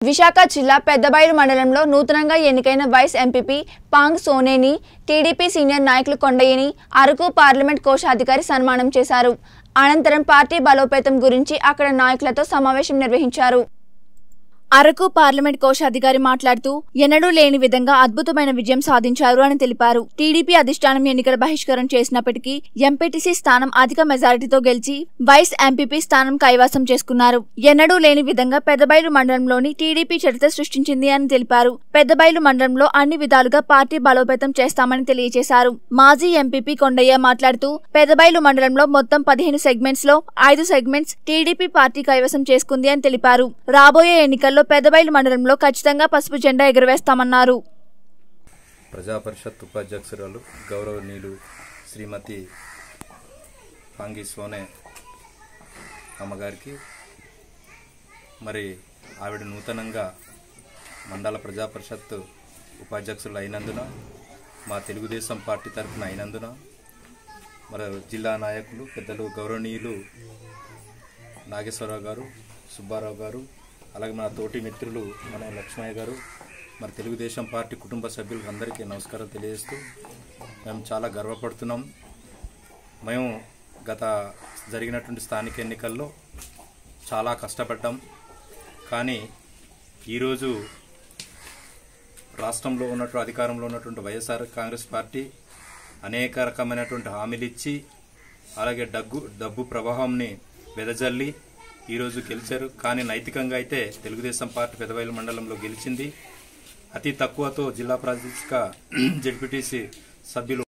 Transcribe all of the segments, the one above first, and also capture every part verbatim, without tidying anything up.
విశాఖ జిల్లా పెద్దబైలు మండలంలో నూతనంగా ఎన్నికైన వైస్ ఎంపీపీ పాంగ్ సోనేని టీడీపీ సీనియర్ నాయకులు కొండయ్యని అరకు పార్లమెంట్ కోశాధికారి సన్మానం చేశారు. అనంతరం పార్టీ బలోపేతం గురించి అక్కడ నాయకులతో సమావేశం నిర్వహించారు. అరకు పార్లమెంట్ కోశాధికారి మాట్లాడుతూ ఎన్నడూ లేని విధంగా అద్భుతమైన విజయం సాధించారు అని తెలిపారు. టీడీపీ అధిష్టానం ఎన్నికల బహిష్కరణ చేసినప్పటికీ ఎంపీటీసీ స్థానం అధిక మెజారిటీతో గెలిచి వైస్ ఎంపీపీ స్థానం కైవసం చేసుకున్నారు. ఎన్నడూ లేని విధంగా పెద్దబైలు మండలంలోని టీడీపీ చరిత్ర సృష్టించింది అని తెలిపారు. పెద్దబైలు మండలంలో అన్ని విధాలుగా పార్టీ బలోపేతం చేస్తామని తెలియజేశారు. మాజీ ఎంపీపీ కొండయ్య మాట్లాడుతూ పెద్దబైలు మండలంలో మొత్తం పదిహేను సెగ్మెంట్స్ లో ఐదు సెగ్మెంట్స్ టీడీపీ పార్టీ కైవసం చేసుకుంది అని తెలిపారు. రాబోయే ఎన్నికల్లో పెద్దబైలు మండలంలో ఖచ్చితంగా పసుపు జెండా ఎగురవేస్తామన్నారు. ప్రజా పరిషత్ ఉపాధ్యక్షురాలు గౌరవనీయులు శ్రీమతి పాంగి సోనే అమ్మగారికి మరి ఆవిడ నూతనంగా మండల ప్రజా పరిషత్ ఉపాధ్యక్షులు అయినందున మా తెలుగుదేశం పార్టీ తరఫున అయినందున మరి జిల్లా నాయకులు పెద్దలు గౌరవనీయులు నాగేశ్వరరావు గారు, సుబ్బారావు గారు, అలాగే మన తోటి మిత్రులు మన లక్ష్మయ్య గారు, మరి తెలుగుదేశం పార్టీ కుటుంబ సభ్యులకు అందరికీ నమస్కారం తెలియజేస్తూ మేము చాలా గర్వపడుతున్నాం. మేము గత జరిగినటువంటి స్థానిక ఎన్నికల్లో చాలా కష్టపడ్డాం. కానీ ఈరోజు రాష్ట్రంలో ఉన్నటువంటి అధికారంలో ఉన్నటువంటి వైఎస్ఆర్ కాంగ్రెస్ పార్టీ అనేక రకమైనటువంటి హామీలు ఇచ్చి అలాగే డగ్గు డబ్బు ప్రవాహంని వెదజల్లి ఈరోజు గెలిచారు. కానీ నైతికంగా అయితే తెలుగుదేశం పార్టీ పెద్దబైలు మండలంలో గెలిచింది. అతి తక్కువతో జిల్లా ప్రాదేశిక జెడ్పీటీసీ సభ్యులు.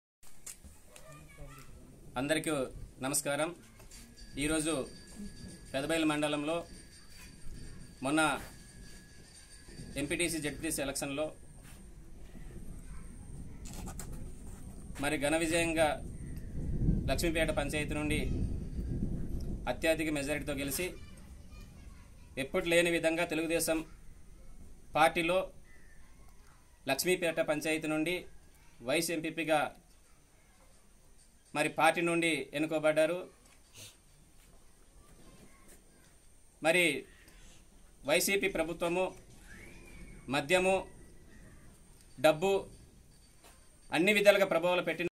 అందరికీ నమస్కారం. ఈరోజు పెద్దబైలు మండలంలో మొన్న ఎంపీటీసీ జెడ్పీటీసీ ఎలక్షన్లో మరి ఘన విజయంగా లక్ష్మీపేట పంచాయతీ నుండి అత్యధిక మెజారిటీతో గెలిచి ఎప్పుడు లేని విధంగా తెలుగుదేశం పార్టీలో లక్ష్మీపేట పంచాయతీ నుండి వైస్ ఎంపీపీగా మరి పార్టీ నుండి ఎన్నుకోబడ్డారు. మరి వైసీపీ ప్రభుత్వము మద్యము, డబ్బు అన్ని విధాలుగా ప్రభావాలు పెట్టిన